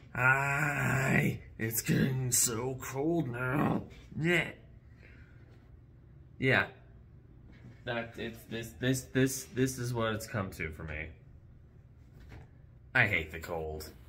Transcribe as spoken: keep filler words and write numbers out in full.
Aye, it's getting so cold now. Yeah. Yeah. That it's this this this this is what it's come to for me. I hate the cold.